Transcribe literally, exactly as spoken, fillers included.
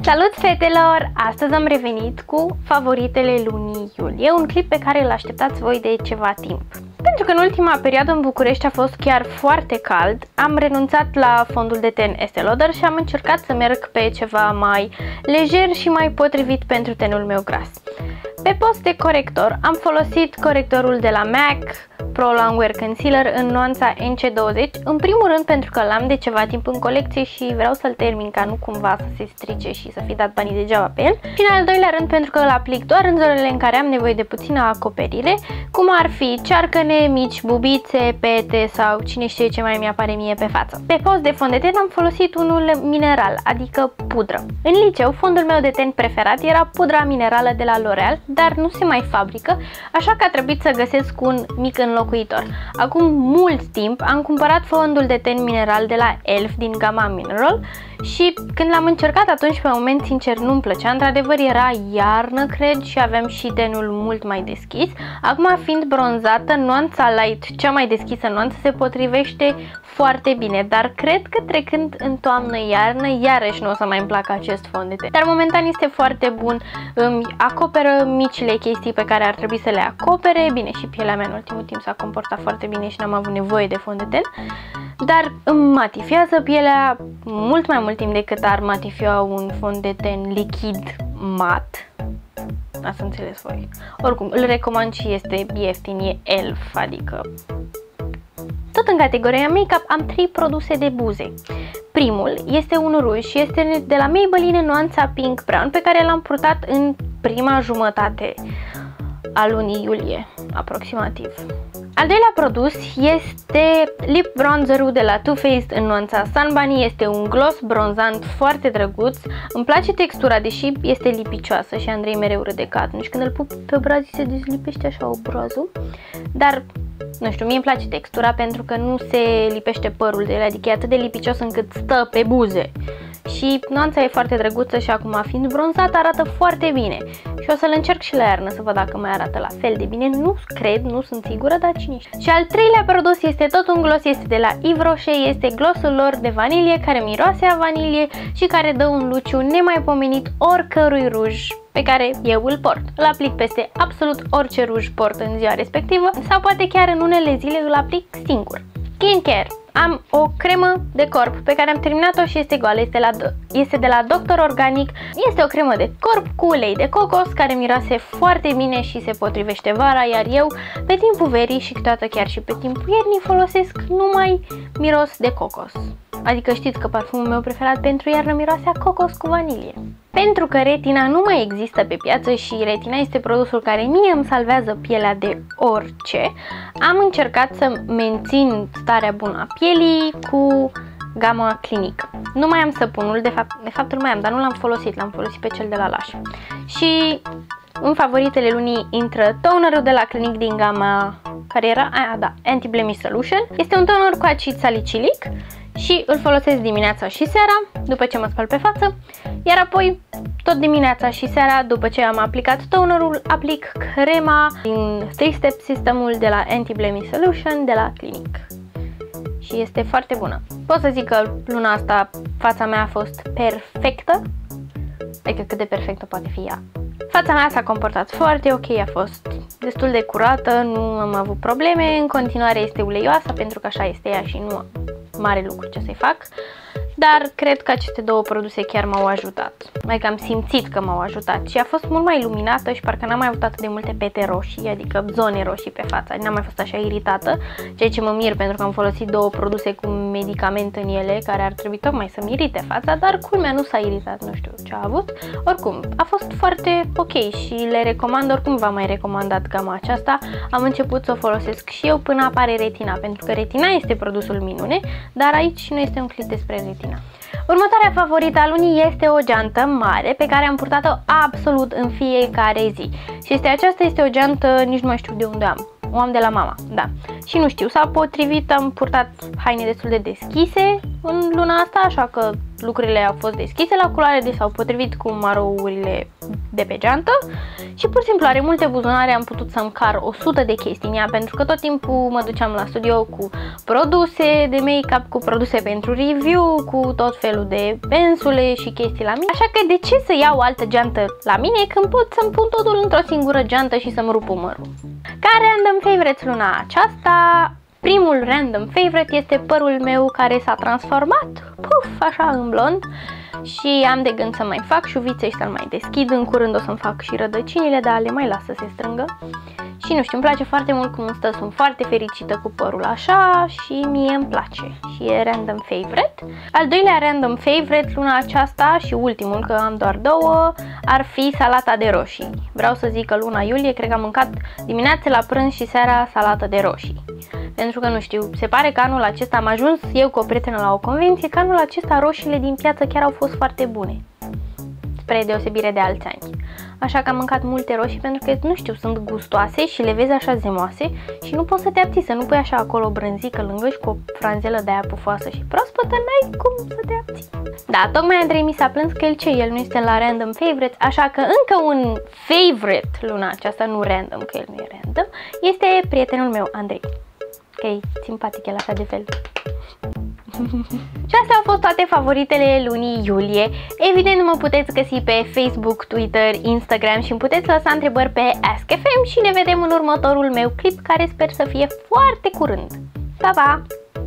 Salut fetelor! Astăzi am revenit cu favoritele lunii iulie, un clip pe care îl așteptați voi de ceva timp. Pentru că în ultima perioadă în București a fost chiar foarte cald, am renunțat la fondul de ten Estée Lauder și am încercat să merg pe ceva mai lejer și mai potrivit pentru tenul meu gras. Pe post de corector am folosit corectorul de la MAC Pro Longwear Concealer în nuanța N C douăzeci, în primul rând pentru că l-am de ceva timp în colecție și vreau să-l termin ca nu cumva să se strice și să fi dat banii degeaba pe el, și în al doilea rând pentru că îl aplic doar în zonele în care am nevoie de puțină acoperire, cum ar fi cearcăne, mici bubițe, pete sau cine știe ce mai mi-apare mie pe față. Pe post de fond de ten am folosit unul mineral, adică pudră. În liceu, fondul meu de ten preferat era pudra minerală de la L'Oreal, dar nu se mai fabrică, așa că a trebuit să găsesc un mic înlocuitor. Acum mult timp am cumpărat fondul de ten mineral de la E L F din gama Mineral și când l-am încercat atunci, pe moment, sincer, nu-mi plăcea. Într-adevăr era iarnă, cred, și aveam și tenul mult mai deschis. Acum, fiind bronzată, nuanța light, cea mai deschisă nuanță, se potrivește foarte bine, dar cred că trecând în toamnă-iarnă, iarăși nu o să mai îmi placă acest fond de ten. Dar momentan este foarte bun, îmi acoperă micile chestii pe care ar trebui să le acopere. Bine, și pielea mea în ultimul timp s-a comportat foarte bine și n-am avut nevoie de fond de ten, dar îmi matifiază pielea mult mai mult timp decât ar matifia un fond de ten lichid mat. Ați înțeles voi. Oricum, îl recomand și este ieftin, e E L F, adică... Tot în categoria make-up am trei produse de buze. Primul este un ruj și este de la Maybelline în nuanța Pink Brown, pe care l-am purtat în prima jumătate a lunii iulie, aproximativ. Al doilea produs este lip bronzerul de la Too Faced în nuanța Sun Bunny. Este un gloss bronzant foarte drăguț. Îmi place textura, deși este lipicioasă și Andrei mereu râde că atunci când îl pup pe braț se dezlipește așa obrozul. Dar, nu știu, mie îmi place textura pentru că nu se lipește părul de el, adică e atât de lipicios încât stă pe buze. Și nuanța e foarte drăguță și acum, fiind bronzat, arată foarte bine. Și o să-l încerc și la iarnă să văd dacă mai arată la fel de bine. Nu cred, nu sunt sigură, dar cine știe. Și al treilea produs este tot un gloss, este de la Yves Rocher, este glossul lor de vanilie, care miroase a vanilie și care dă un luciu nemaipomenit oricărui ruj pe care eu îl port. Îl aplic peste absolut orice ruj port în ziua respectivă sau poate chiar în unele zile îl aplic singur. Skincare. Am o cremă de corp pe care am terminat-o și este goală, este, la, este de la Doctor Organic. Este o cremă de corp cu ulei de cocos care miroase foarte bine și se potrivește vara, iar eu pe timpul verii și câteodată chiar și pe timpul iernii folosesc numai miros de cocos. Adică știți că parfumul meu preferat pentru iarnă miroase a cocos cu vanilie. Pentru că retina nu mai există pe piață și retina este produsul care mie îmi salvează pielea de orice, am încercat să mențin starea bună a pielii cu gama Clinique. Nu mai am săpunul, de fapt, de fapt îl mai am, dar nu l-am folosit, l-am folosit pe cel de la Lash. Și în favoritele lunii intră tonerul de la Clinique din gama, care era, aia, da, Anti-Blemish Solution. Este un toner cu acid salicilic și îl folosesc dimineața și seara, după ce mă spăl pe față, iar apoi tot dimineața și seara, după ce am aplicat tonerul, aplic crema din trei step sistemul de la Anti-Blemish Solution de la Clinique. Și este foarte bună. Pot să zic că luna asta fața mea a fost perfectă, adică cât de perfectă poate fi ea. Fața mea s-a comportat foarte ok, a fost destul de curată, nu am avut probleme, în continuare este uleioasă pentru că așa este ea și nu am mare lucru ce să-i fac, dar cred că aceste două produse chiar m-au ajutat. Adică am simțit că m-au ajutat și a fost mult mai luminată și parcă n-am mai avut atât de multe pete roșii, adică zone roșii pe față, n-am mai fost așa iritată, ceea ce mă mir pentru că am folosit două produse cu medicament în ele care ar trebui tocmai să-mi irite fața, dar culmea nu s-a iritat, nu știu ce a avut. Oricum, a fost foarte ok și le recomand, oricum v-am mai recomandat gama aceasta, am început să o folosesc și eu până apare retina, pentru că retina este produsul minune, dar aici nu este un clip despre retina. Următoarea favorită a lunii este o geantă mare pe care am purtat-o absolut în fiecare zi. Și este aceasta este o geantă, nici nu mai știu de unde am. O am de la mama, da. Și nu știu, s-a potrivit, am purtat haine destul de deschise în luna asta, așa că lucrurile au fost deschise la culoare, deci s-au potrivit cu marourile de pe geantă și pur și simplu are multe buzunare, am putut să-mi car o sută de chestii în ea, pentru că tot timpul mă duceam la studio cu produse de make-up, cu produse pentru review, cu tot felul de pensule și chestii la mine, așa că de ce să iau altă geantă la mine când pot să-mi pun totul într-o singură geantă și să-mi rup umărul. Ca random favorites luna aceasta, primul random favorite este părul meu care s-a transformat, puf, așa în blond, și am de gând să mai fac șuvițe și să-l mai deschid. În curând o să-mi fac și rădăcinile, dar le mai las să se strângă. Și nu știu, îmi place foarte mult cum stă, sunt foarte fericită cu părul așa și mie îmi place și e random favorite. Al doilea random favorite luna aceasta și ultimul, că am doar două, ar fi salata de roșii. Vreau să zic că luna iulie cred că am mâncat dimineața la prânz și seara salată de roșii. Pentru că nu știu, se pare că anul acesta am ajuns eu cu o prietenă la o convenție că anul acesta roșiile din piață chiar au fost foarte bune, spre deosebire de alți ani. Așa că am mâncat multe roșii pentru că, nu știu, sunt gustoase și le vezi așa zemoase și nu poți să te abții, să nu pui așa acolo o brânzică lângă și cu o franzelă de aia pufoasă și proaspătă, n-ai cum să te abții. Da, tocmai Andrei mi s-a plâns că el ce, el nu este la random favorites, așa că încă un favorite luna aceasta, nu random, că el nu e random, este prietenul meu, Andrei. Că e simpatic el așa de fel. Și astea au fost toate favoritele lunii iulie. Evident mă puteți găsi pe Facebook, Twitter, Instagram și îmi puteți lăsa întrebări pe Ask F M și ne vedem în următorul meu clip, care sper să fie foarte curând. Pa, pa!